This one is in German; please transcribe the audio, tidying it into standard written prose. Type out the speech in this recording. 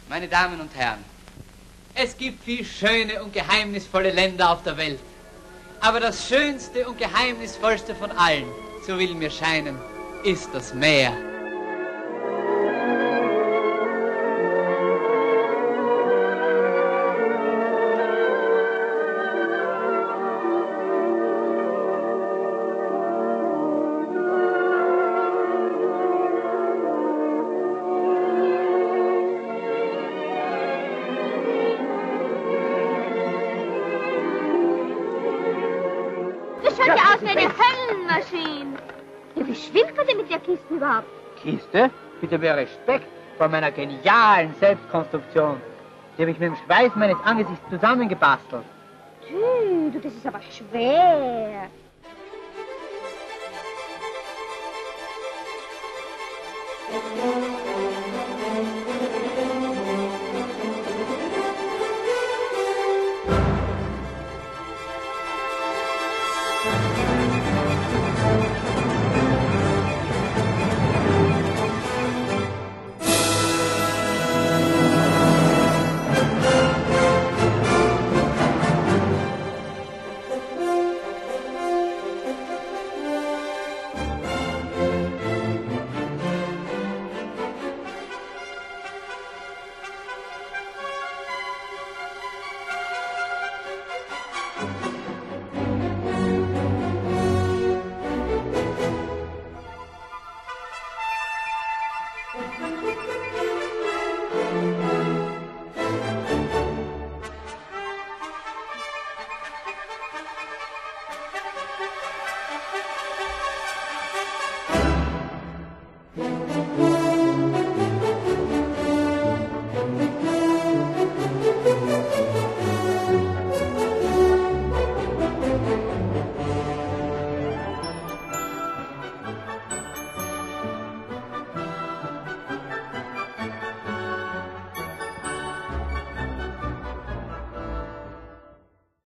Meine Damen und Herren, es gibt viel schöne und geheimnisvolle Länder auf der Welt. Aber das schönste und geheimnisvollste von allen, so will mir scheinen, ist das Meer. Wie schwimmt man denn mit der Kiste überhaupt? Kiste? Bitte mehr Respekt vor meiner genialen Selbstkonstruktion. Die habe ich mit dem Schweiß meines Angesichts zusammengebastelt. Du, das ist aber schwer.